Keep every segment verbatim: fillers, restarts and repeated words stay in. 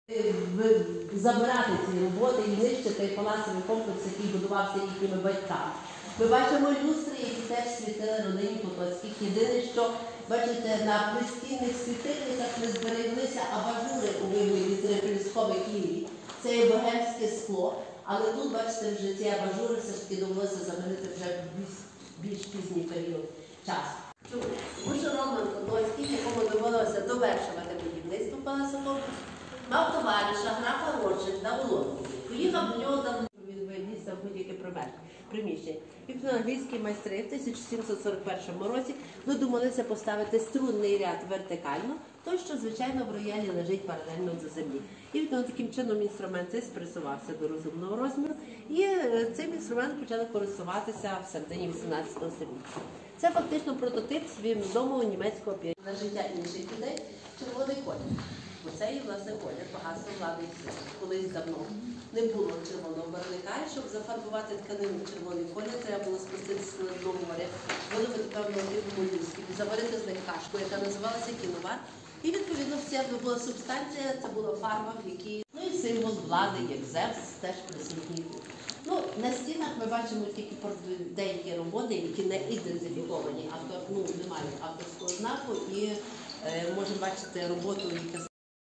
Забирати ці роботи і нищити палацовий комплекс, який будувався їхніми батьками. Ми бачимо люстри, які теж світили родині Потоцьких. Єдине, що, бачите, на пристінних світильниках не збереглися абажури у вигляді трипільського Києві. Це є богемське скло, але тут, бачите, вже ці абажури все ж таки довелося замінити вже в більш, більш пізній період часу. Тому що Роман Потоцький, якому довелося довершувати будівництво палацу комплексу, мав товариша, графа Ротшильда у Лондоні. Поїхав до нього там відповідність в будь-яке приміщення. І англійські майстри в тисяча сімсот сорок першому році додумалися поставити струнний ряд вертикально, той, що, звичайно, в роялі лежить паралельно до землі. І відповідно таким чином інструмент цей спресувався до розумного розміру, і цим інструментом почали користуватися в середині вісімнадцятого століття. Це фактично прототип своїм відомого німецького піаніста. На життя інших людей червоний колір. Бо це є, власне, колір багатства влади і сили. Колись давно не було червоного барвника, і щоб зафарбувати тканину в червоний колір, треба було спуститися на дно моря, видобути певного типу молюсків, заварити з них кашку, яка називалася кіновар. І, відповідно, вся була субстанція, це була фарба, в якій, ну і символ влади, як Зевс, теж присутній тут. Ну, на стінах ми бачимо тільки деякі роботи, які не ідентифіковані, автор, ну, не мають авторського знаку, і е, можемо бачити роботу, яка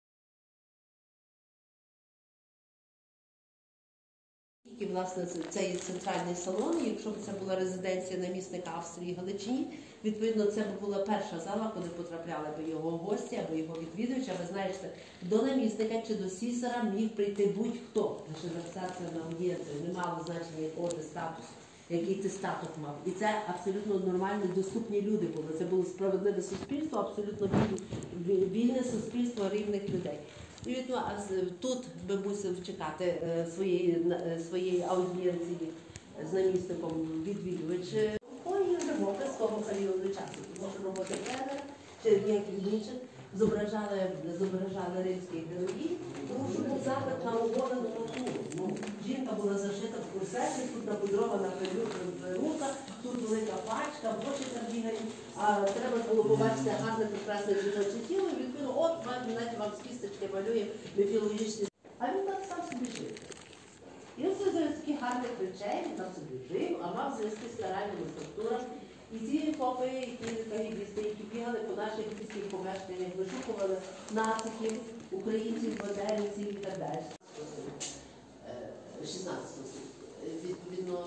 І, власне, це є центральний салон, і якщо б це була резиденція намісника Австрії і Галичині, відповідно, це б була перша зала, куди потрапляли б його гості або його відвідувачі. А ви знаєте, до намісника чи до сісара міг прийти будь-хто. Лише записатися на аудієнцію, не мало значення, якого ти статусу, який ти статус мав. І це абсолютно нормальні, доступні люди були. Це було справедливе суспільство, абсолютно вільне суспільство рівних людей. І відповідно, тут би мусив чекати своєї, своєї аудієнції з намісником відвідувач. Ой, робота з того періоду часу, тому що роботи Клевера чи ніяких інших зображали, зображали римських героїв, тому що був запит на оголену натуру. Ну, жінка була зашита в курсеті, тут напудрована перука, тут велика пачка, гроші там бігають, а треба було побачити гарне, прекрасне жіноче тіло, і відповідно, от, знаєте, вам з кісточки малює міфологічні. А він так сам собі жив. І ось за таких гарних речей він там собі жив, а мав зв'язки з каральними структурами. І ці хлопи, які кагібісти, які бігали по наших міських помешканнях, вишукували нациків, українців, бандерівців і так далі. шістнадцятого століття. Відповідно,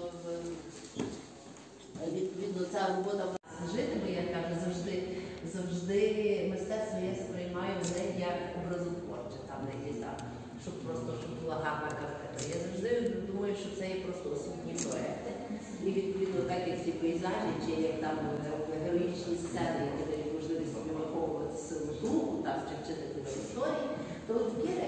відповідно, ця робота з жителями, я кажу, завжди, завжди мистецтво я сприймаю не як образотворче, там не якесь там, щоб просто щоб була гарна картина. Я завжди думаю, що це є просто освітні проекти. І відповідно, так як ці пейзажі, чи як там героїчні сцени, які дають можливість виховувати силу духу, там, чи вчити тебе історії, то от є